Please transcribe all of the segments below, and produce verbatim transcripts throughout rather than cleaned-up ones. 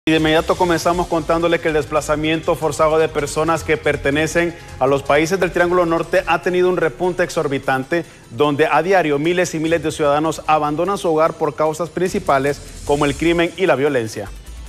Y de inmediato comenzamos contándole que el desplazamiento forzado de personas que pertenecen a los países del Triángulo Norte ha tenido un repunte exorbitante, donde a diario miles y miles de ciudadanos abandonan su hogar por causas principales como el crimen y la violencia.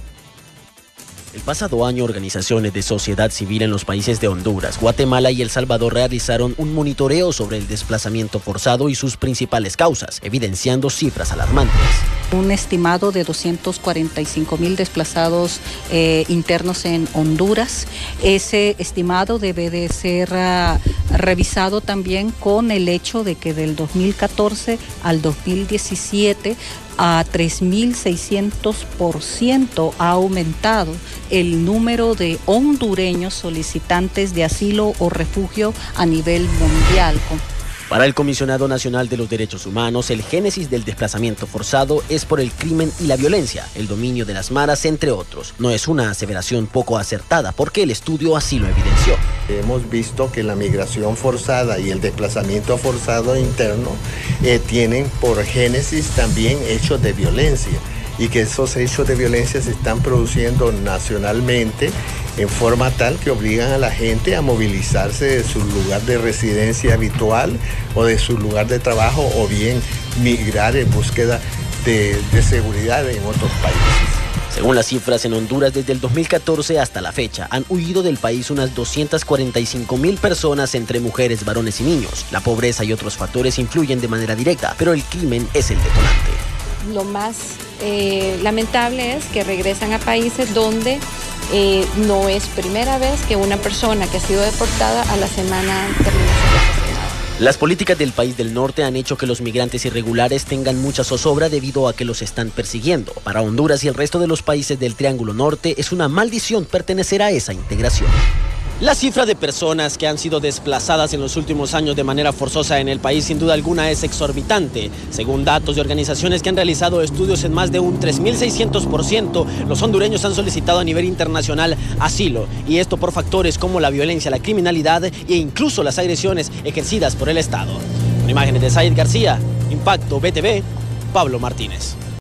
El pasado año, organizaciones de sociedad civil en los países de Honduras, Guatemala y El Salvador realizaron un monitoreo sobre el desplazamiento forzado y sus principales causas, evidenciando cifras alarmantes. Un estimado de doscientos cuarenta y cinco mil desplazados eh, internos en Honduras. Ese estimado debe de ser uh, revisado también con el hecho de que del dos mil catorce al dos mil diecisiete a tres mil seiscientos por ciento ha aumentado el número de hondureños solicitantes de asilo o refugio a nivel mundial. Para el Comisionado Nacional de los Derechos Humanos, el génesis del desplazamiento forzado es por el crimen y la violencia, el dominio de las maras, entre otros. No es una aseveración poco acertada, porque el estudio así lo evidenció. Hemos visto que la migración forzada y el desplazamiento forzado interno eh, tienen por génesis también hechos de violencia, y que esos hechos de violencia se están produciendo nacionalmente en forma tal que obligan a la gente a movilizarse de su lugar de residencia habitual o de su lugar de trabajo, o bien migrar en búsqueda de, de seguridad en otros países. Según las cifras, en Honduras desde el dos mil catorce hasta la fecha han huido del país unas doscientas cuarenta y cinco mil personas, entre mujeres, varones y niños. La pobreza y otros factores influyen de manera directa, pero el crimen es el detonante. Lo más eh, lamentable es que regresan a países donde eh, no es primera vez que una persona que ha sido deportada a la semana termina siendo asesinada. Las políticas del país del norte han hecho que los migrantes irregulares tengan mucha zozobra debido a que los están persiguiendo. Para Honduras y el resto de los países del Triángulo Norte es una maldición pertenecer a esa integración. La cifra de personas que han sido desplazadas en los últimos años de manera forzosa en el país sin duda alguna es exorbitante. Según datos de organizaciones que han realizado estudios, en más de un tres mil seiscientos por ciento, los hondureños han solicitado a nivel internacional asilo, y esto por factores como la violencia, la criminalidad e incluso las agresiones ejercidas por el Estado. Con imágenes de Said García, Impacto B T V, Pablo Martínez.